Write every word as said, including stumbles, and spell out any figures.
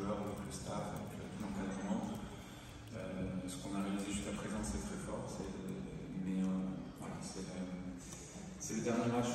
joueurs, avec le staff, avec l'encadrement. Euh, ce qu'on a réalisé jusqu'à présent, c'est très fort. Mais euh, voilà, c'est le dernier match.